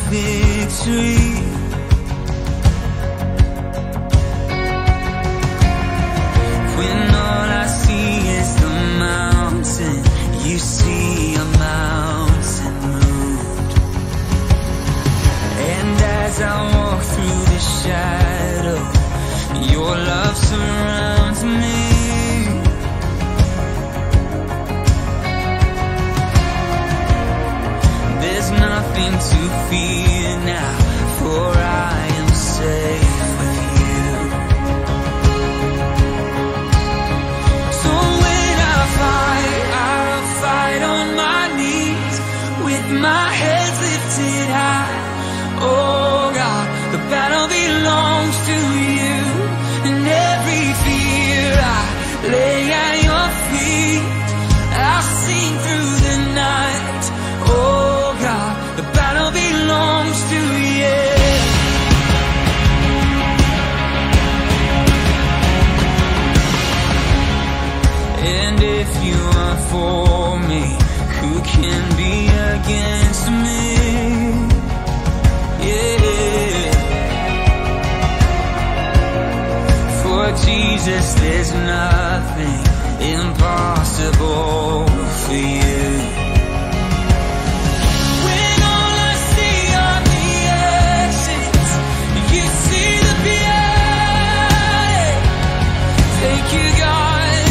victory. When all I see is the mountain, you see a mountain moved. And as I walk through the shadow, your love surrounds me. There's nothing to fear now, for I am safe with you. So when I'll fight on my knees, with my head lifted high. Oh God, the battle belongs to you, and every fear I lay at your feet. I'll sing through the night. Oh God, the battle belongs to you. And if you are for me, who can be against me? Yeah. For Jesus, there's nothing impossible for you. When all I see are the actions, you see the beauty. Thank you, God.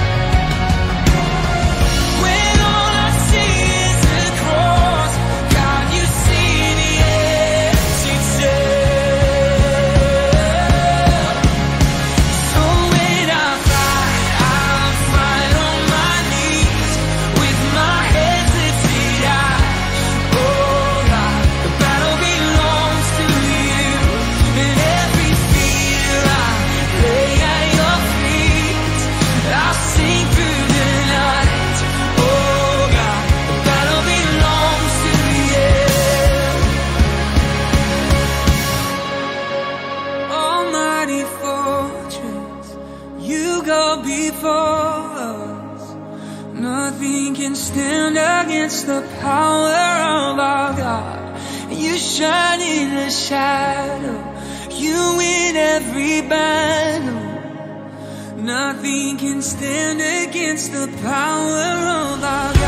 When all I see is the cross, God, you see the empty tomb. So when I'll fight on my knees, with my head lifted high. Oh God, the battle belongs to you, and every fear I lay at your feet. I'll sing through the night. Oh God, the battle belongs to you. Almighty fortress, you go before us. Nothing can stand against the power of our God. You shine in the shadow, you win every battle. Nothing can stand against the power of our God.